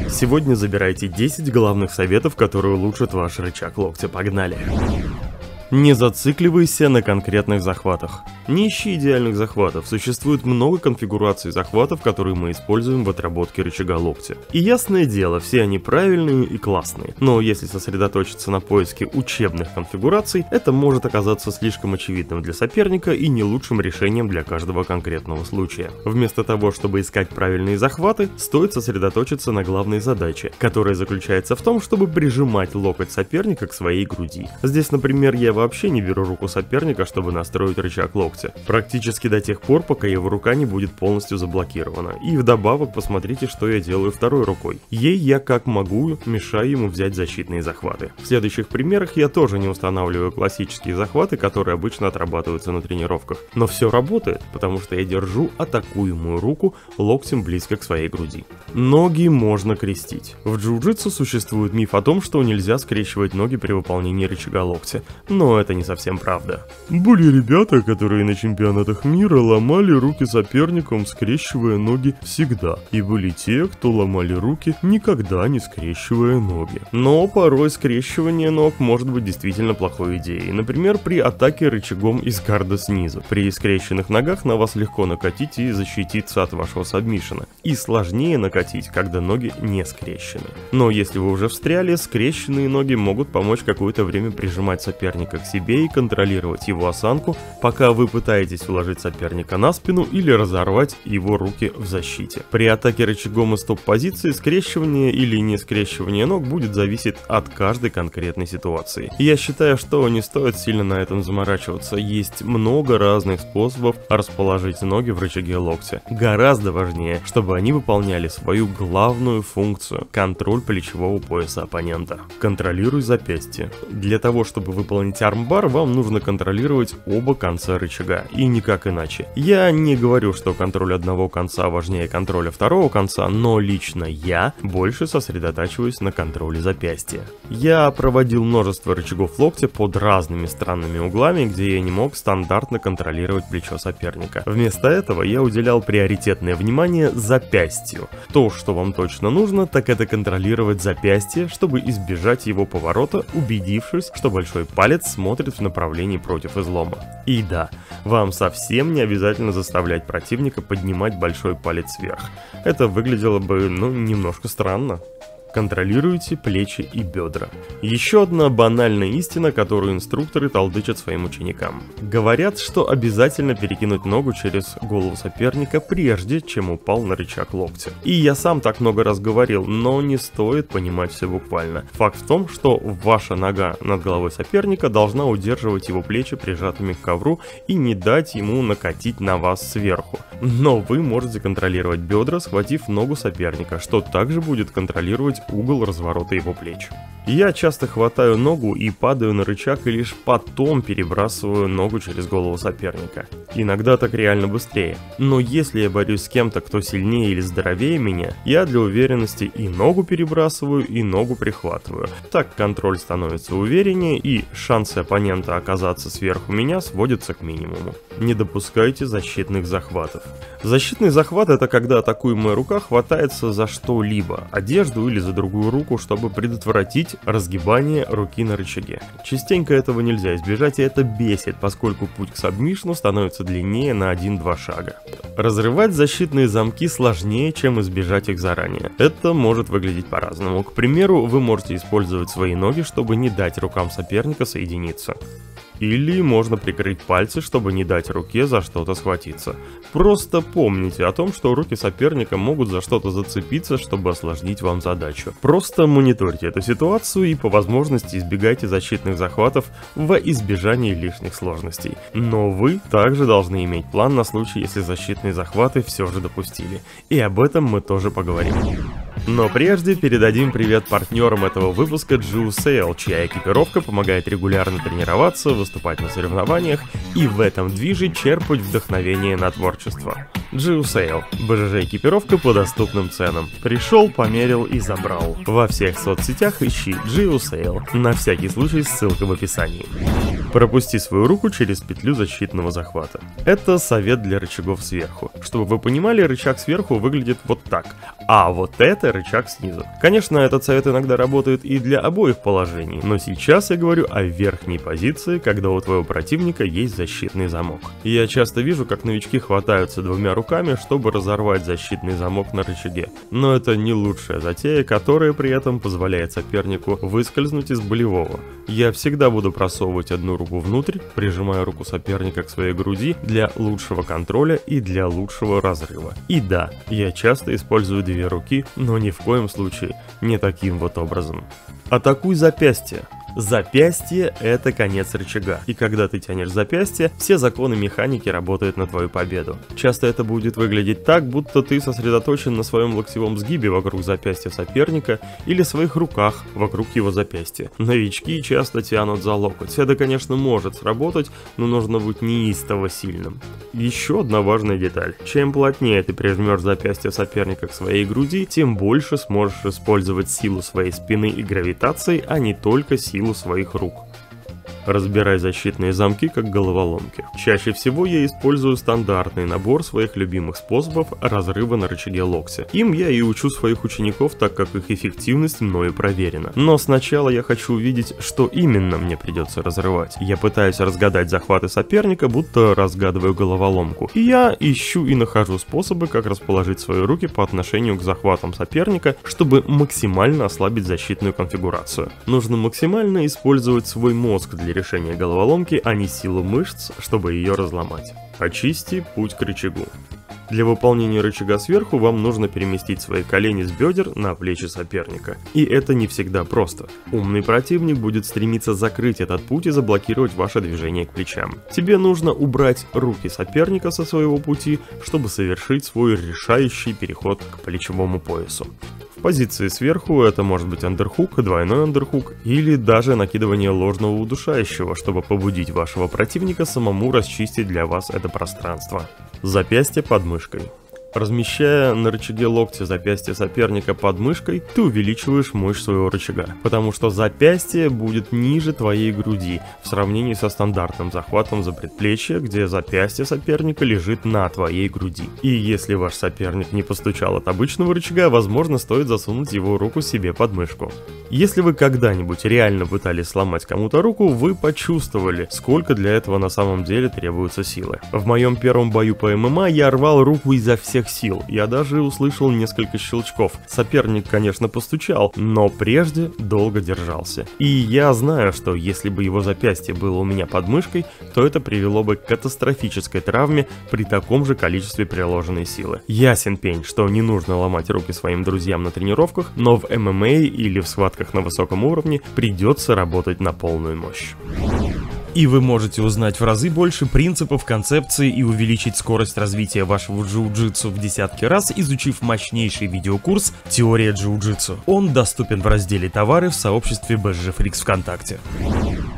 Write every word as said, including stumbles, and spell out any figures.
Сегодня забирайте десять главных советов, которые улучшат ваш рычаг локтя. Погнали! Не зацикливайся на конкретных захватах. Не ищи идеальных захватов, существует много конфигураций захватов, которые мы используем в отработке рычага локтя. И ясное дело, все они правильные и классные, но если сосредоточиться на поиске учебных конфигураций, это может оказаться слишком очевидным для соперника и не лучшим решением для каждого конкретного случая. Вместо того, чтобы искать правильные захваты, стоит сосредоточиться на главной задаче, которая заключается в том, чтобы прижимать локоть соперника к своей груди. Здесь, например, я вообще не беру руку соперника, чтобы настроить рычаг локтя. Практически до тех пор, пока его рука не будет полностью заблокирована. И вдобавок посмотрите, что я делаю второй рукой. Ей я как могу мешаю ему взять защитные захваты. В следующих примерах я тоже не устанавливаю классические захваты, которые обычно отрабатываются на тренировках. Но все работает, потому что я держу атакуемую руку локтем близко к своей груди. Ноги можно крестить. В джиу-джитсу существует миф о том, что нельзя скрещивать ноги при выполнении рычага локтя. Но Но это не совсем правда. Были ребята, которые на чемпионатах мира ломали руки соперникам, скрещивая ноги всегда. И были те, кто ломали руки, никогда не скрещивая ноги. Но порой скрещивание ног может быть действительно плохой идеей. Например, при атаке рычагом из гарда снизу. При скрещенных ногах на вас легко накатить и защититься от вашего сабмишена. И сложнее накатить, когда ноги не скрещены. Но если вы уже встряли, скрещенные ноги могут помочь какое-то время прижимать соперника к себе и контролировать его осанку, пока вы пытаетесь уложить соперника на спину или разорвать его руки в защите. При атаке рычагом из топ-позиции скрещивание или не скрещивание ног будет зависеть от каждой конкретной ситуации. Я считаю, что не стоит сильно на этом заморачиваться, есть много разных способов расположить ноги в рычаге локтя. Гораздо важнее, чтобы они выполняли свою главную функцию – контроль плечевого пояса оппонента. Контролируй запястье. Для того, чтобы выполнить армбар, вам нужно контролировать оба конца рычага, и никак иначе. Я не говорю, что контроль одного конца важнее контроля второго конца, но лично я больше сосредотачиваюсь на контроле запястья. Я проводил множество рычагов локтя под разными странными углами, где я не мог стандартно контролировать плечо соперника. Вместо этого я уделял приоритетное внимание запястью. То, что вам точно нужно, так это контролировать запястье, чтобы избежать его поворота, убедившись, что большой палец смотрит в направлении против излома. И да, вам совсем не обязательно заставлять противника поднимать большой палец вверх. Это выглядело бы, ну, немножко странно. Контролируйте плечи и бедра. Еще одна банальная истина, которую инструкторы толдычат своим ученикам. Говорят, что обязательно перекинуть ногу через голову соперника, прежде чем упал на рычаг локтя. И я сам так много раз говорил, но не стоит понимать все буквально. Факт в том, что ваша нога над головой соперника должна удерживать его плечи прижатыми к ковру и не дать ему накатить на вас сверху. Но вы можете контролировать бедра, схватив ногу соперника, что также будет контролировать угол разворота его плеч. Я часто хватаю ногу и падаю на рычаг и лишь потом перебрасываю ногу через голову соперника. Иногда так реально быстрее. Но если я борюсь с кем-то, кто сильнее или здоровее меня, я для уверенности и ногу перебрасываю, и ногу прихватываю. Так контроль становится увереннее, и шансы оппонента оказаться сверху меня сводятся к минимуму. Не допускайте защитных захватов. Защитный захват — это когда атакуемая рука хватается за что-либо, одежду или за другую руку, чтобы предотвратить разгибание руки на рычаге. Частенько этого нельзя избежать, и это бесит, поскольку путь к сабмишну становится длиннее на один-два шага. Разрывать защитные замки сложнее, чем избежать их заранее. Это может выглядеть по-разному. К примеру, вы можете использовать свои ноги, чтобы не дать рукам соперника соединиться. Или можно прикрыть пальцы, чтобы не дать руке за что-то схватиться. Просто помните о том, что руки соперника могут за что-то зацепиться, чтобы осложнить вам задачу. Просто мониторьте эту ситуацию и по возможности избегайте защитных захватов во избежание лишних сложностей. Но вы также должны иметь план на случай, если защитные захваты все же допустили. И об этом мы тоже поговорим. Но прежде передадим привет партнерам этого выпуска JiuSail, чья экипировка помогает регулярно тренироваться, выступать на соревнованиях и в этом движе черпать вдохновение на творчество. JiuSail – БЖЖ-экипировка по доступным ценам. Пришел, померил и забрал. Во всех соцсетях ищи JiuSail. На всякий случай ссылка в описании. Пропусти свою руку через петлю защитного захвата. Это совет для рычагов сверху. Чтобы вы понимали, рычаг сверху выглядит вот так, а вот это рычаг снизу. Конечно, этот совет иногда работает и для обоих положений, но сейчас я говорю о верхней позиции, когда у твоего противника есть защитный замок. Я часто вижу, как новички хватаются двумя руками, чтобы разорвать защитный замок на рычаге. Но это не лучшая затея, которая при этом позволяет сопернику выскользнуть из болевого. Я всегда буду просовывать одну руку внутрь, прижимая руку соперника к своей груди для лучшего контроля и для лучшего разрыва. И да, я часто использую две руки, но ни в коем случае не таким вот образом. Атакуй запястье. Запястье — это конец рычага, и когда ты тянешь запястье, все законы механики работают на твою победу. Часто это будет выглядеть так, будто ты сосредоточен на своем локтевом сгибе вокруг запястья соперника или своих руках вокруг его запястья. Новички часто тянут за локоть. Это, конечно, может сработать, но нужно быть неистово сильным. Еще одна важная деталь. Чем плотнее ты прижмешь запястье соперника к своей груди, тем больше сможешь использовать силу своей спины и гравитации, а не только силу своих рук. Разбирай защитные замки как головоломки. Чаще всего я использую стандартный набор своих любимых способов разрыва на рычаге локтя. Им я и учу своих учеников, так как их эффективность мною проверена. Но сначала я хочу увидеть, что именно мне придется разрывать. Я пытаюсь разгадать захваты соперника, будто разгадываю головоломку. И я ищу и нахожу способы, как расположить свои руки по отношению к захватам соперника, чтобы максимально ослабить защитную конфигурацию. Нужно максимально использовать свой мозг для решения головоломки, а не силу мышц, чтобы ее разломать. Очисти путь к рычагу. Для выполнения рычага сверху вам нужно переместить свои колени с бедер на плечи соперника. И это не всегда просто. Умный противник будет стремиться закрыть этот путь и заблокировать ваше движение к плечам. Тебе нужно убрать руки соперника со своего пути, чтобы совершить свой решающий переход к плечевому поясу. В позиции сверху это может быть андерхук, двойной андерхук или даже накидывание ложного удушающего, чтобы побудить вашего противника самому расчистить для вас это пространство. Запястье под мышкой. Размещая на рычаге локтя запястье соперника под мышкой, ты увеличиваешь мощь своего рычага, потому что запястье будет ниже твоей груди в сравнении со стандартным захватом за предплечье, где запястье соперника лежит на твоей груди. И если ваш соперник не постучал от обычного рычага, возможно, стоит засунуть его руку себе под мышку. Если вы когда-нибудь реально пытались сломать кому-то руку, вы почувствовали, сколько для этого на самом деле требуется силы. В моем первом бою по эм эм а я рвал руку изо всех сил, я даже услышал несколько щелчков. Соперник, конечно, постучал, но прежде долго держался. И я знаю, что если бы его запястье было у меня под мышкой, то это привело бы к катастрофической травме при таком же количестве приложенной силы. Ясен пень, что не нужно ломать руки своим друзьям на тренировках, но в эм эм а или в схватках на высоком уровне придется работать на полную мощь. И вы можете узнать в разы больше принципов, концепций и увеличить скорость развития вашего джиу-джитсу в десятки раз, изучив мощнейший видеокурс «Теория джиу-джитсу». Он доступен в разделе «Товары» в сообществе би эс джи Freaks ВКонтакте.